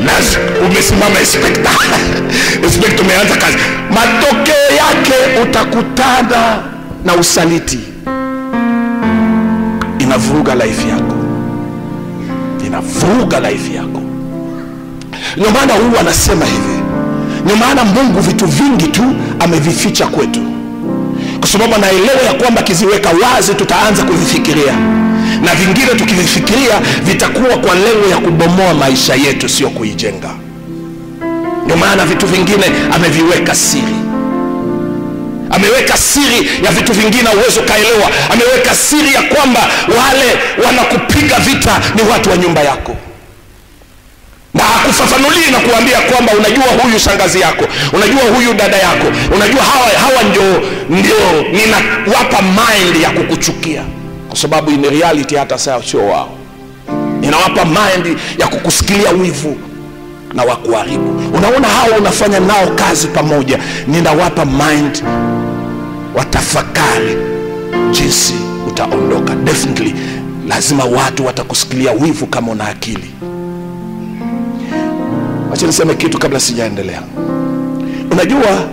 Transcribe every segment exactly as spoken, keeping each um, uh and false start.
na umesimama inspector inspector umeanza kazi, matokeo yake utakutana na usaliti. Inavuruga life yako, inavuruga life yako. Ndio maana huyu anasema hivi, ndio maana Mungu vitu vingi tu amevificha kwetu, kwa sababu anaelewa ya kwamba kiziweka wazi tutaanza kuvifikiria, na vingine tukivifikiria vitakuwa kwa lengo ya kubomoa maisha yetu, sio kuijenga. Ndio maana vitu vingine ameviweka siri. Ameweka siri ya vitu vingine uwezo kaelewa. Ameweka siri ya kwamba wale wanakupiga vita ni watu wa nyumba yako, na hakufafanulii na kuambia kwamba unajua huyu shangazi yako, unajua huyu dada yako, unajua hawa, hawa ndio, ndio ninawapa mind ya kukuchukia, kwa sababu in reality hata sawa sio wao. Ninawapa mind ya kukusikilia wivu na wakuharibu. Unaona hao unafanya nao kazi pamoja, ninawapa mind watafakari jinsi utaondoka. Definitely lazima watu watakusikilia wivu kama una akili. Wacha niseme kitu kabla sijaendelea. Unajua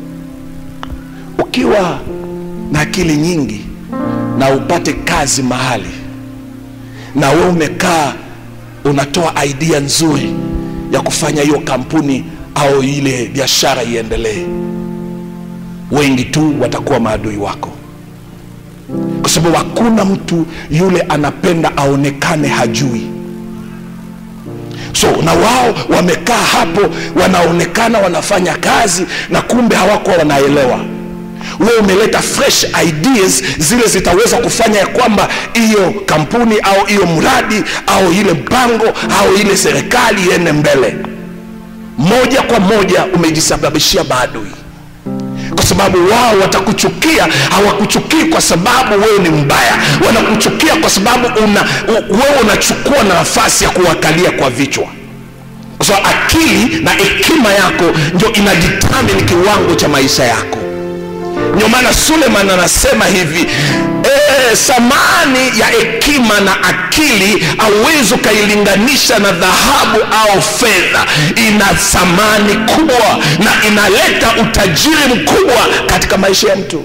ukiwa na akili nyingi na upate kazi mahali, na wewe umekaa unatoa idea nzuri ya kufanya hiyo kampuni au ile biashara iendelee, wengi tu watakuwa maadui wako, kwa sababu hakuna mtu yule anapenda aonekane hajui. So na wao wamekaa hapo wanaonekana wanafanya kazi, na kumbe hawako wanaelewa. Wewe umeleta fresh ideas zile zitaweza kufanya ya kwamba hiyo kampuni au hiyo mradi au ile mpango au ile serikali iende mbele. Moja kwa moja umejisababishia maadui, kwa sababu wao watakuchukia. Hawakuchukii kwa sababu wewe ni mbaya, wanakuchukia kwa sababu una, wewe unachukua nafasi ya kuwakalia kwa vichwa. Kwa sababu akili na hekima yako ndio inadetermine kiwango cha maisha yako. Ndio maana Suleiman anasema hivi, eh, samani ya hekima na akili hauwezi kailinganisha na dhahabu au fedha. Ina samani kubwa na inaleta utajiri mkubwa katika maisha ya mtu.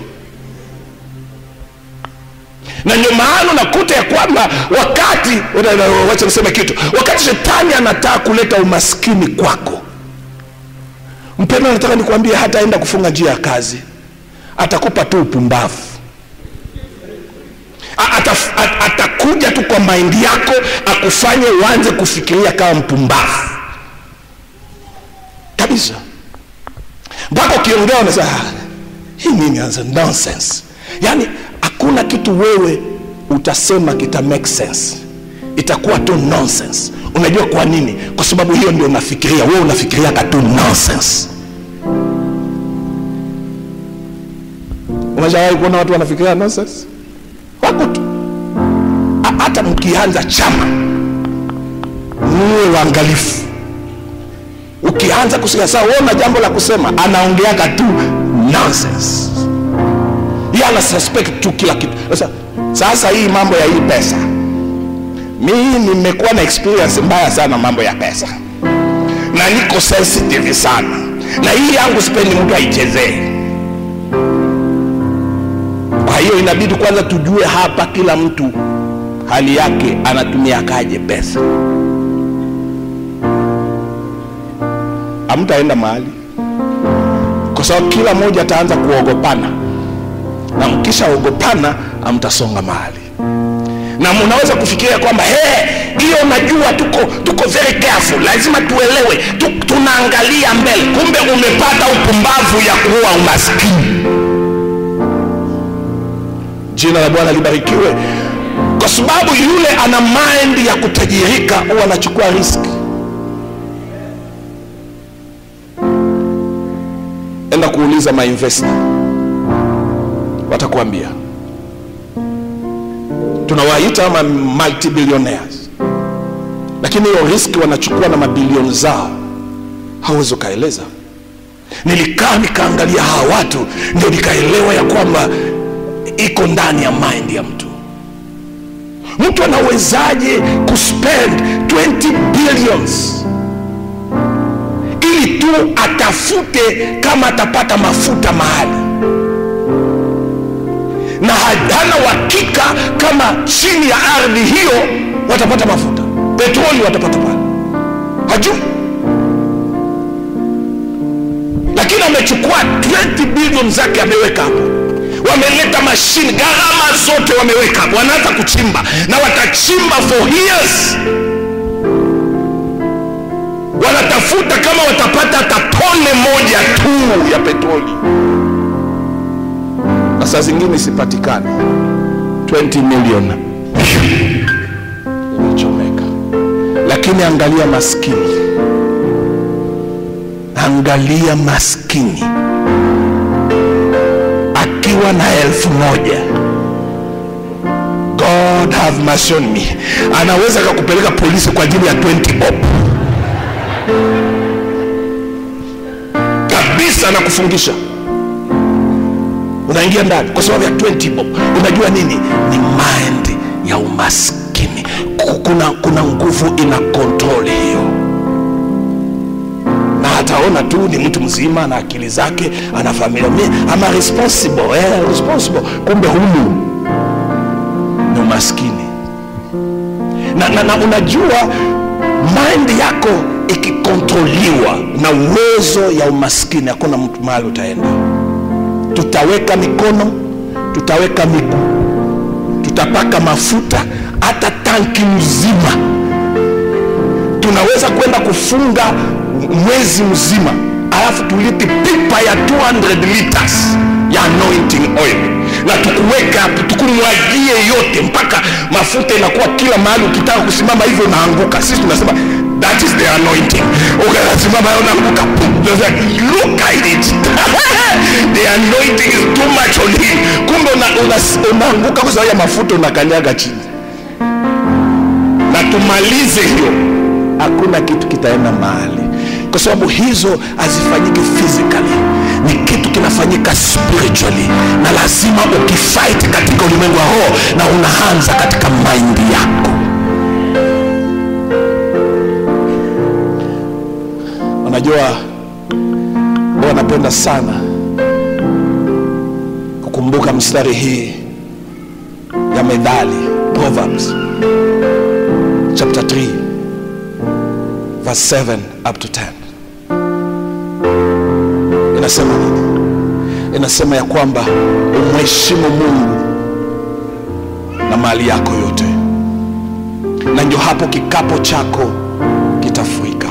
Na ndio maana unakuta ya kwamba wakati, wacha niseme kitu, wakati shetani anataka kuleta umaskini kwako, mpendwa, nataka nikwambie hata enda kufunga njia ya kazi, atakupa tu upumbavu. Ataf, at, atakuja tu kwa mind yako akufanye uanze kufikiria kama mpumbavu kabisa, mpaka ukiongea unasema hii nini, anza nonsense. Yani hakuna kitu wewe utasema kita make sense, itakuwa tu nonsense. Unajua kwa nini? Kwa sababu hiyo ndio unafikiria. Wewe unafikiria tu nonsense. Unajua kuna watu wanafikiria nonsense? Wako tu. Hata mkianza chama, muwe waangalifu. Ukianza kusikia sawa wewe una jambo la kusema, anaongea tu nonsense. Yeye ana suspect tu kila kitu. Sasa sasa hii mambo ya hii pesa, mimi nimekuwa na experience mbaya sana mambo ya pesa, na niko sensitive sana, na hii yangu sipendi mtu aichezee. Kwa hiyo inabidi kwanza tujue hapa kila mtu hali yake anatumia kaje pesa. Hamtaenda mahali, kwa sababu kila mmoja ataanza kuogopana, na mkisha ogopana hamtasonga mahali. Na mnaweza kufikiria kwamba he, hiyo unajua tuko tuko very careful, lazima tuelewe, tunaangalia mbele. Kumbe umepata upumbavu ya kuwa umaskini. Jina la Bwana libarikiwe. Kwa sababu yule ana mind ya kutajirika, huwa anachukua risk. Enda kuuliza ma investor, watakuambia. Tunawaita ama multi-billionaires, lakini hiyo risk wanachukua na mabilioni zao, hawezi kaeleza. Nilikaa nikaangalia hawa watu, ndio nikaelewa ya kwamba iko ndani ya mind ya mtu. Mtu anawezaje kuspend twenty billions tu atafute kama atapata mafuta mahali, na hana uhakika kama chini ya ardhi hiyo watapata mafuta, petroli watapata pale, hajui. Lakini amechukua twenty billion zake ameweka hapo, wameleta mashine, gharama zote wameweka hapo, wanaanza kuchimba na watachimba for years. Wanatafuta kama watapata hata tone moja tu ya petroli, na saa zingine isipatikane. twenty million imechomeka. Lakini angalia maskini, angalia maskini akiwa na elfu moja, God have mercy on me, anaweza kukupeleka polisi kwa ajili ya twenty bob kabisa, na kufungisha. Unaingia ndani kwa sababu ya twenty bob. Unajua nini? Ni mind ya umaskini. Kuna, kuna nguvu ina control hiyo, na hataona tu ni mtu mzima na akili zake, ana familia, ama responsible, eh, responsible, kumbe humu ni umaskini. Na, na, na unajua mind yako ikikontroliwa na uwezo ya umaskini, hakuna mtu mahali utaenda. Tutaweka mikono, tutaweka miguu, tutapaka mafuta, hata tanki mzima tunaweza kwenda kufunga mwezi mzima, alafu tulipi pipa ya two hundred liters ya anointing oil, na tukuweka hapo, tukumwagie yote mpaka mafuta inakuwa kila mahali. Ukitaka kusimama hivyo unaanguka. Sisi tunasema that is the anointing. Ukasimama unaanguka, look at it. The anointing is too much on him. Kumbe unaanguka kwa sababu ya mafuta, unakanyaga chini. Na tumalize hiyo, hakuna kitu kitaenda mahali, kwa sababu hizo hazifanyiki physically, ni kitu kinafanyika spiritually, na lazima ukifight katika ulimwengu wa roho, na unaanza katika mind yako. Unajua Bwana anapenda sana kukumbuka mstari hii ya Methali, Proverbs chapter three verse seven up to ten. Inasema nini? Inasema ya kwamba umheshimu Mungu na mali yako yote, na ndio hapo kikapo chako kitafurika.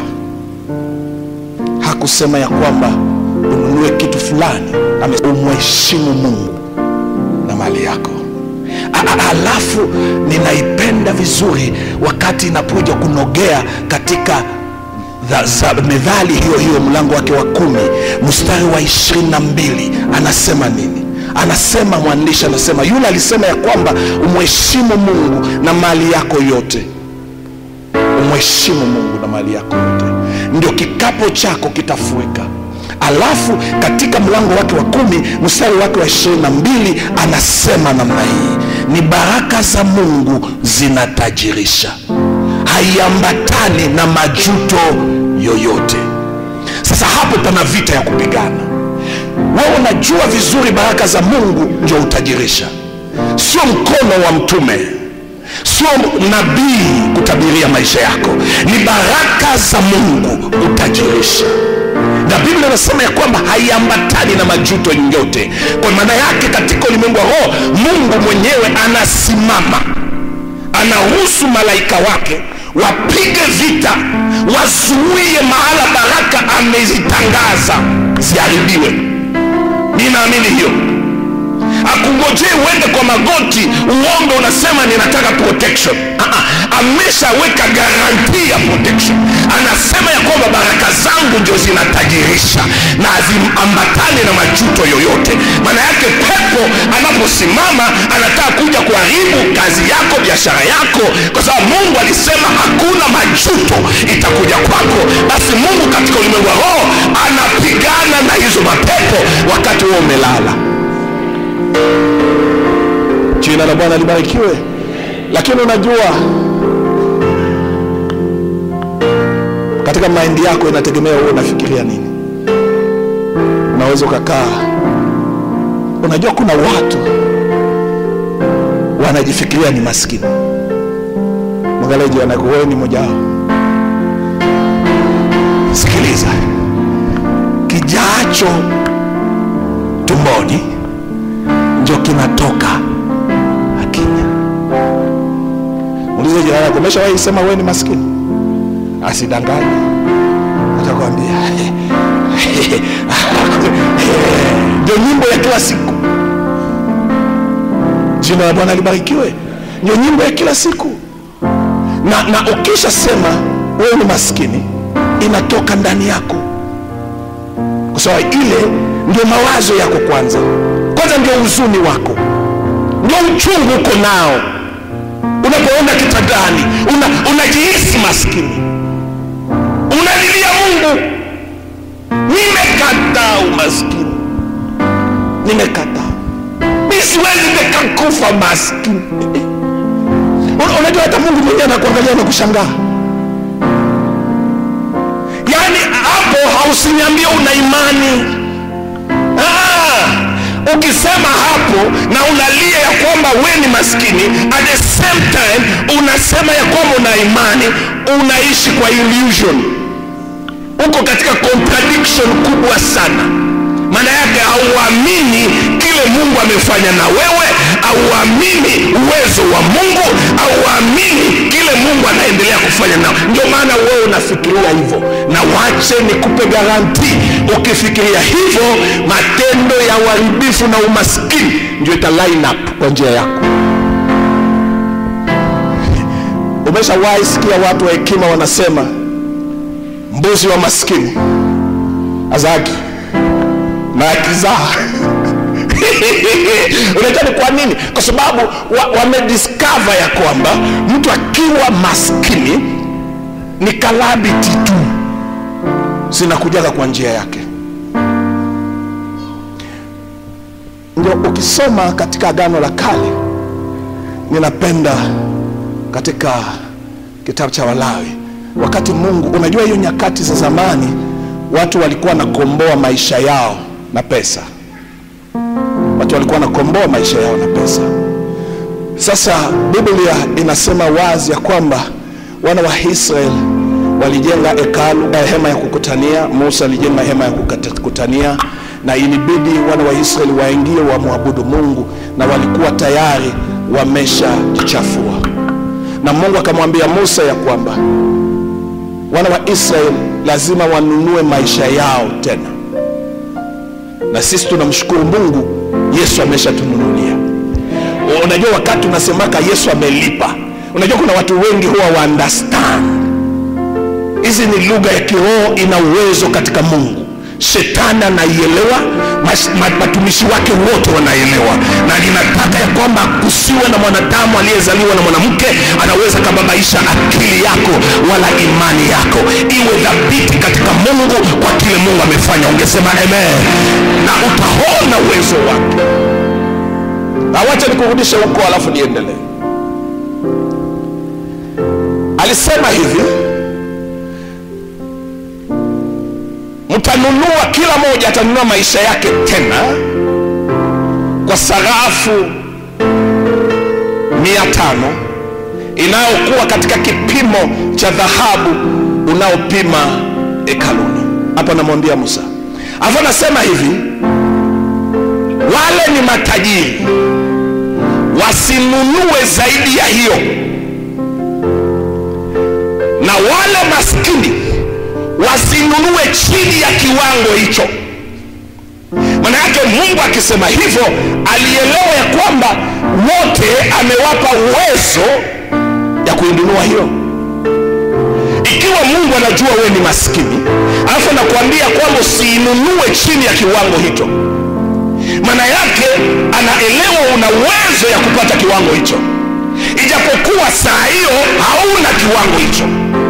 Hakusema ya kwamba ununue kitu fulani, umheshimu Mungu na mali yako. Alafu ninaipenda vizuri wakati inapoja kunogea katika Methali hiyo hiyo mlango wake wa kumi mstari wa ishirini na mbili. Anasema nini? Anasema, mwandishi anasema, yule alisema ya kwamba umheshimu Mungu na mali yako yote. Umheshimu Mungu na mali yako yote, ndio kikapo chako kitafurika. Alafu katika mlango wake wa kumi mstari wake wa ishirini na mbili anasema namna hii: ni baraka za Mungu zinatajirisha, haiambatani na majuto yoyote. Sasa hapo pana vita ya kupigana. Wewe unajua vizuri baraka za Mungu ndio utajirisha, sio mkono wa mtume, sio nabii kutabiria maisha yako. Ni baraka za Mungu utajirisha, na Biblia inasema ya kwamba haiambatani na majuto yote. Kwa maana yake katika ulimwengu wa roho, Mungu mwenyewe anasimama, anaruhusu malaika wake wapige vita, wazuie mahala baraka amezitangaza ziharibiwe. Ninaamini hiyo. Akungojee uende kwa magoti uombe unasema ninataka protection. Ameshaweka guarantee ya protection. Anasema ya kwamba baraka zangu ndio zinatajirisha na haziambatani na majuto yoyote. Maana yake pepo anaposimama anataka kuja kuharibu kazi yako, biashara yako, kwa sababu Mungu alisema hakuna majuto itakuja kwako. Basi Mungu katika ulimwengu wa roho anapigana na hizo mapepo wakati wewe umelala. Jina la Bwana libarikiwe. Lakini unajua katika mind yako inategemea wewe unafikiria nini. Unaweza ukakaa, unajua kuna watu wanajifikiria ni maskini. Mwangalie anakuwa wewe ni mmoja wao. Sikiliza, kijacho tumboni ndio kinatoka akinya. Ulize jirani yako, umeshawahi sema wewe ni maskini? Asidanganye, atakwambia ndio nyimbo ya kila siku. Jina la Bwana libarikiwe. Ndio nyimbo ya kila siku. Na, na ukisha sema wewe ni maskini, inatoka ndani yako, kwa sababu ile ndio mawazo yako kwanza. Kwanza ndio huzuni wako, ndio uchungu uko nao. Unapoenda kitandani una, unajihisi maskini, unalilia Mungu, nimekataa umaskini, nimekataa, mimi siwezi nikakufa maskini. Unajua hata Mungu mwenyewe anakuangalia na kushangaa. Yaani hapo hausiniambie una imani. Ah, ukisema hapo na unalia ya kwamba wewe ni maskini, at the same time unasema ya kwamba una imani, unaishi kwa illusion. Uko katika contradiction kubwa sana. Maana yake hauamini kile Mungu amefanya na wewe, hauamini uwezo wa Mungu, hauamini kile Mungu anaendelea kufanya nao. Ndio maana wewe unafikiria hivyo. Na wache nikupe garanti, ukifikiria hivyo, matendo ya uharibifu na umaskini ndio ita line up kwa njia yako. Umeshawahi sikia watu wa hekima wanasema mbuzi wa maskini azaki na akizaa? Unajua kwa nini? Kwa sababu wamediscover wa ya kwamba mtu akiwa maskini ni calamity tu, zinakujaga kwa njia yake. Ndio ukisoma katika Agano la Kale, ninapenda katika kitabu cha Walawi, wakati Mungu, unajua hiyo nyakati za zamani watu walikuwa nakomboa maisha yao na pesa. Watu walikuwa nakomboa maisha yao na pesa. Sasa Biblia inasema wazi ya kwamba wana wa Israeli walijenga hekalu, hema ya kukutania. Musa alijenga hema ya kukutania, na ilibidi wana wa Israeli waingie wa muabudu Mungu, na walikuwa tayari wameshajichafua. Na Mungu akamwambia Musa ya kwamba wana wa Israeli lazima wanunue maisha yao tena. Na sisi tunamshukuru Mungu, Yesu ameshatununulia. Unajua wakati unasemaka Yesu amelipa, unajua kuna watu wengi huwa wa understand. Hizi ni lugha ya kiroho, ina uwezo katika Mungu. Shetani anaielewa, matumishi wake wote wanaelewa. Na ninataka ya kwamba kusiwe na mwanadamu aliyezaliwa na mwanamke anaweza kubabaisha akili yako wala imani yako. Iwe dhabiti katika Mungu kwa kile Mungu amefanya. Ungesema amen, na utaona uwezo wake. Na wacha nikurudishe huko alafu niendelee. Alisema hivi, mtanunua, kila moja atanunua maisha yake tena kwa sarafu mia tano inayokuwa katika kipimo cha dhahabu unaopima hekaluni. Hapa namwambia Musa, hapo nasema hivi, wale ni matajiri wasinunue zaidi ya hiyo, na wale maskini wasinunue chini ya kiwango hicho. Maana yake Mungu akisema hivyo, alielewa ya kwamba wote amewapa uwezo ya kuinunua hiyo. Ikiwa Mungu anajua wewe ni maskini, alafu anakuambia kwamba usinunue chini ya kiwango hicho, maana yake anaelewa una uwezo ya kupata kiwango hicho, ijapokuwa saa hiyo hauna kiwango hicho.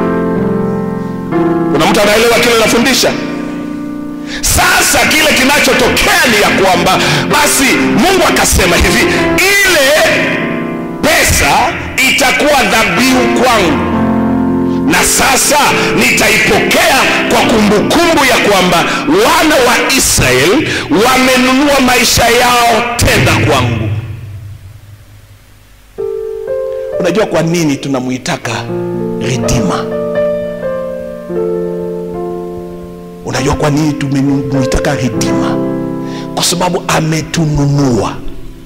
Kuna mtu anaelewa kile nafundisha? Sasa kile kinachotokea ni ya kwamba basi Mungu akasema hivi, ile pesa itakuwa dhabihu kwangu. na sasa nitaipokea kwa kumbukumbu ya kwamba wana wa Israeli wamenunua maisha yao tena kwangu. Unajua kwa nini tunamuitaka Redeemer? Unajua kwa nini tumemuitaka Redeemer? Kwa sababu ametununua.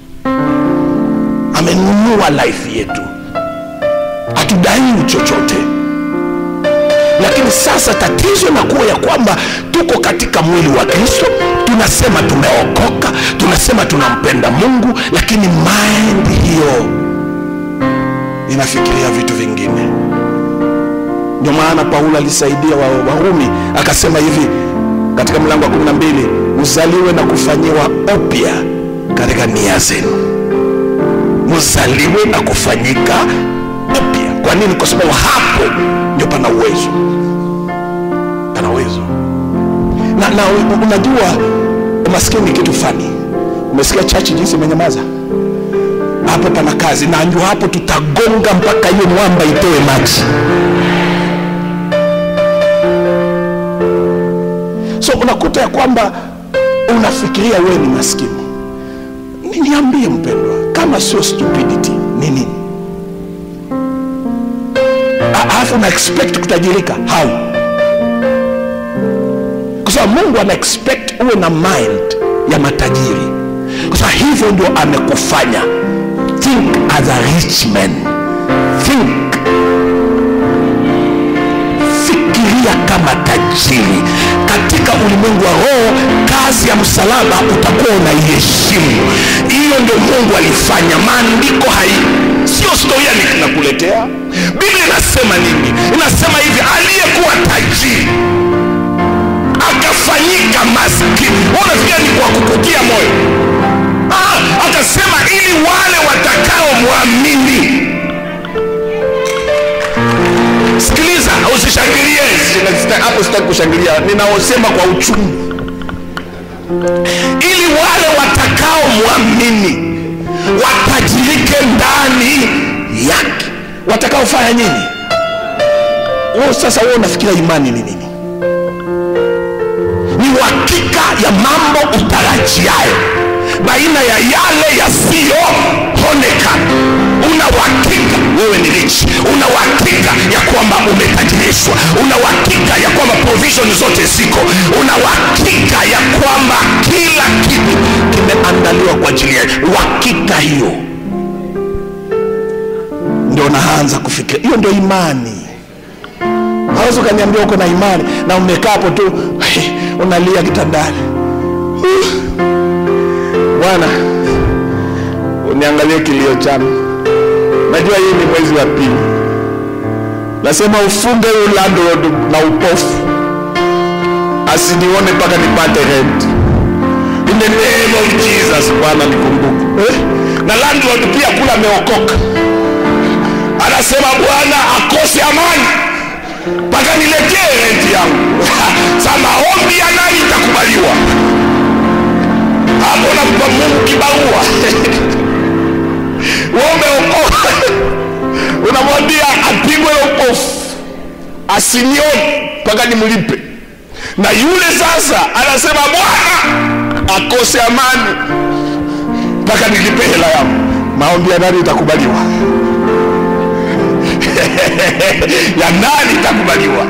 Amenunua life yetu. Hatudai chochote. Lakini sasa tatizo na kuwa ya kwamba tuko katika mwili wa Kristo, tunasema tumeokoka, tunasema tunampenda Mungu, lakini mind hiyo inafikiria vitu vingine. Ndio maana Paulo alisaidia Warumi akasema hivi katika mlango wa kumi na mbili, mzaliwe na kufanyiwa upya katika nia zenu. Mzaliwe na kufanyika upya. Kwa nini? Kwa sababu hapo ndio pana uwezo. Pana uwezo. Na, na unajua umaskini ni kitu fani. Umesikia chachi jinsi imenyamaza? Hapo pana kazi, na ndio hapo tutagonga mpaka hiyo mwamba itoe maji. So unakuta ya kwamba unafikiria wewe ni maskini. Niambie mpendwa, kama sio stupidity ni nini? Alafu na expect kutajirika how? Kwa sababu Mungu ana expect uwe na mind ya matajiri. Kwa sababu hivyo ndio amekufanya. Think as a rich man. Think. Fikiria kama tajiri. Katika ulimwengu wa roho, kazi ya msalaba utakuwa unaiheshimu. Hiyo ndio Mungu alifanya. Maandiko hai sio storia ninakuletea. Biblia inasema nini? Inasema hivi, aliyekuwa tajiri akafanyika maskini. Unafikia ni kwa kukutia moyo? Ah, akasema ili wale watakao muamini. Sikiliza, usishangilie. Hapo sitaki kushangilia, ninaosema kwa uchungu. Ili wale watakao muamini watajirike ndani yake. Watakao fanya nini? Wewe sasa wewe unafikiria imani ni nini? Ni uhakika ya mambo utarajiayo baina ya yale yasiyoonekana. Una uhakika wewe ni rich. Una uhakika ya kwamba umetajirishwa. Una uhakika ya kwamba provision zote ziko. Una uhakika ya kwamba kila kitu kimeandaliwa kwa ajili yako. Uhakika hiyo ndio unaanza kufikiria. Hiyo ndio imani. Hawezi kaniambia uko na imani na umekaa hapo tu unalia kitandani. Bwana, uniangalie kilio changu. Najua hii ni mwezi wa pili. Nasema ufunge huyo landlord na upofu, asinione mpaka nipate rent. In the name of Jesus, Bwana nikumbuke. Eh? Na landlord pia kula ameokoka. Anasema Bwana akose amani mpaka niletee rent yangu. Sasa maombi ya nani itakubaliwa? Hapo nampa Mungu kibarua. Wewe uko unamwambia apigwe upofu, asinione mpaka nimlipe. Na yule sasa anasema Bwana akose amani mpaka nilipe hela yangu. Maombi ya nani itakubaliwa? Ya nani itakubaliwa?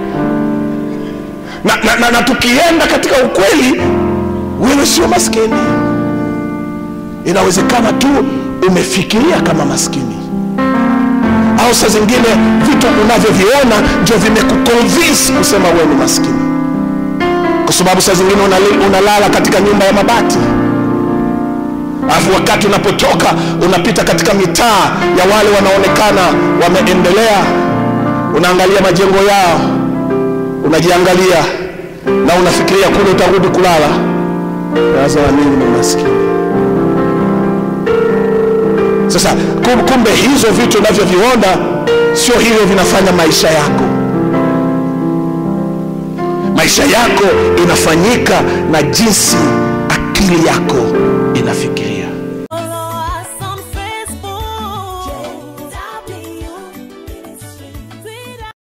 Na, na, na, na tukienda katika ukweli, wewe sio maskini. Inawezekana tu umefikiria kama maskini, au saa zingine vitu unavyoviona ndio vimekuconvince kusema wewe ni maskini. Kwa sababu saa zingine unalala katika nyumba ya mabati, alafu wakati unapotoka unapita katika mitaa ya wale wanaonekana wameendelea, unaangalia majengo yao, unajiangalia na unafikiria kule utarudi kulala. Sasa mimi ni maskini. Sasa kumbe hizo vitu unavyoviona sio hivyo vinafanya maisha yako. Maisha yako inafanyika na jinsi akili yako ina